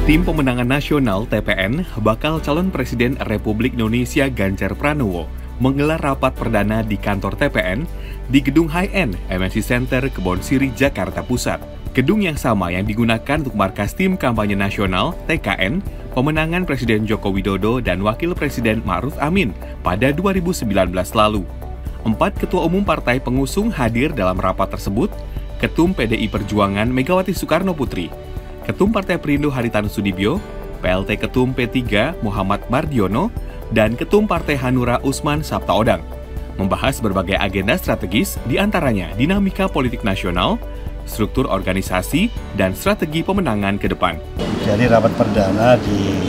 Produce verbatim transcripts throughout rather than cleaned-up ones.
Tim Pemenangan Nasional T P N bakal calon Presiden Republik Indonesia Ganjar Pranowo menggelar rapat perdana di kantor T P N di Gedung High-End M N C Center Kebonsiri, Jakarta Pusat. Gedung yang sama yang digunakan untuk markas Tim Kampanye Nasional T K N pemenangan Presiden Joko Widodo dan Wakil Presiden Ma'ruf Amin pada dua ribu sembilan belas lalu. Empat ketua umum partai pengusung hadir dalam rapat tersebut, Ketum P D I Perjuangan Megawati Soekarno Putri, Ketum Partai Perindo Haritanu Sudibyo, P L T Ketum P tiga Muhammad Mardiono, dan Ketum Partai Hanura Usman Sabtaodang, membahas berbagai agenda strategis diantaranya dinamika politik nasional, struktur organisasi, dan strategi pemenangan ke depan. Jadi rapat perdana di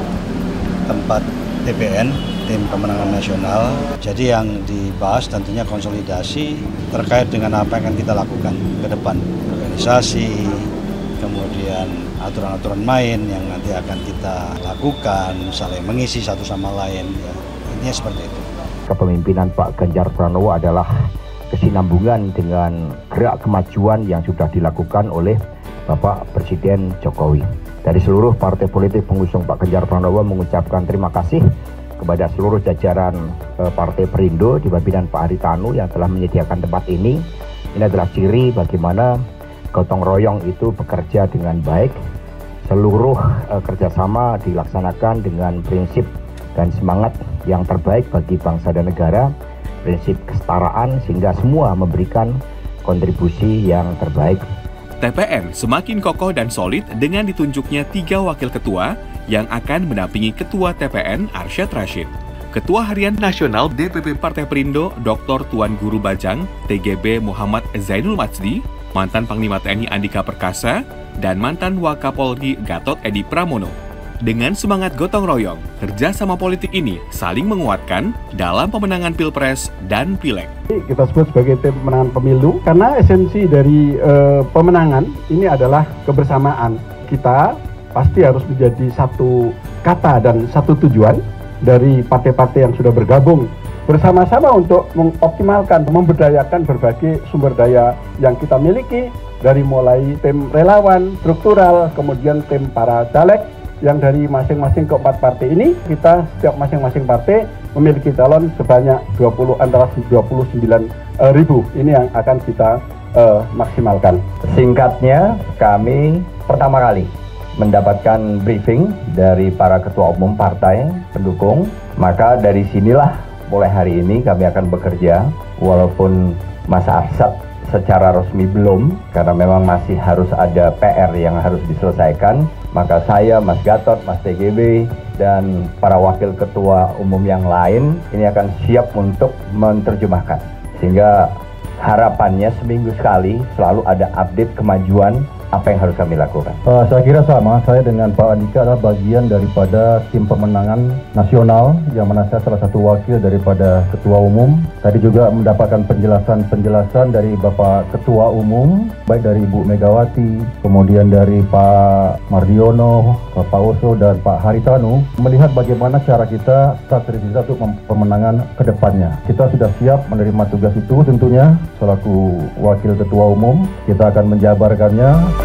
tempat T P N, Tim Pemenangan Nasional. Jadi yang dibahas tentunya konsolidasi terkait dengan apa yang akan kita lakukan ke depan. Organisasi, kemudian aturan-aturan main yang nanti akan kita lakukan, saling mengisi satu sama lain. Ya. Intinya seperti itu. Kepemimpinan Pak Ganjar Pranowo adalah kesinambungan dengan gerak kemajuan yang sudah dilakukan oleh Bapak Presiden Jokowi. Dari seluruh partai politik pengusung Pak Ganjar Pranowo mengucapkan terima kasih kepada seluruh jajaran eh, Partai Perindo di pimpinan Pak Haritanu yang telah menyediakan tempat ini. Ini adalah ciri bagaimana gotong royong itu bekerja dengan baik. Seluruh eh, kerjasama dilaksanakan dengan prinsip dan semangat yang terbaik bagi bangsa dan negara, prinsip kesetaraan, sehingga semua memberikan kontribusi yang terbaik. T P N semakin kokoh dan solid dengan ditunjuknya tiga wakil ketua yang akan mendampingi Ketua T P N Arsyad Rashid, Ketua Harian Nasional D P P Partai Perindo Doktor Tuan Guru Bajang, T G B Muhammad Zainul Majdi, mantan Panglima T N I Andika Perkasa, dan mantan Wakapolri Gatot Edi Pramono. Dengan semangat gotong royong, kerjasama politik ini saling menguatkan dalam pemenangan Pilpres dan Pileg. Kita sebut sebagai tim pemenangan pemilu karena esensi dari e, pemenangan ini adalah kebersamaan. Kita pasti harus menjadi satu kata dan satu tujuan dari partai-partai yang sudah bergabung bersama-sama untuk mengoptimalkan, memberdayakan berbagai sumber daya yang kita miliki, dari mulai tim relawan, struktural, kemudian tim para caleg, yang dari masing-masing keempat partai ini, kita setiap masing-masing partai memiliki calon sebanyak dua puluh antara dua puluh sembilan ribu. Ini yang akan kita uh, maksimalkan. Singkatnya, kami pertama kali mendapatkan briefing dari para ketua umum partai pendukung. Maka dari sinilah mulai hari ini kami akan bekerja, walaupun Mas Arsyad secara resmi belum, karena memang masih harus ada P R yang harus diselesaikan. Maka saya, Mas Gatot, Mas T G B, dan para wakil ketua umum yang lain ini akan siap untuk menerjemahkan. Sehingga harapannya seminggu sekali selalu ada update kemajuan apa yang harus kami lakukan. Uh, saya kira sama, saya dengan Pak Andika adalah bagian daripada tim pemenangan nasional, yang mana saya salah satu wakil daripada ketua umum. Tadi juga mendapatkan penjelasan-penjelasan dari Bapak Ketua Umum, baik dari Ibu Megawati, kemudian dari Pak Mardiono, Bapak Oso, dan Pak Haritanu, melihat bagaimana cara kita, strategi kita untuk pemenangan ke depannya. Kita sudah siap menerima tugas itu tentunya, selaku wakil ketua umum, kita akan menjabarkannya.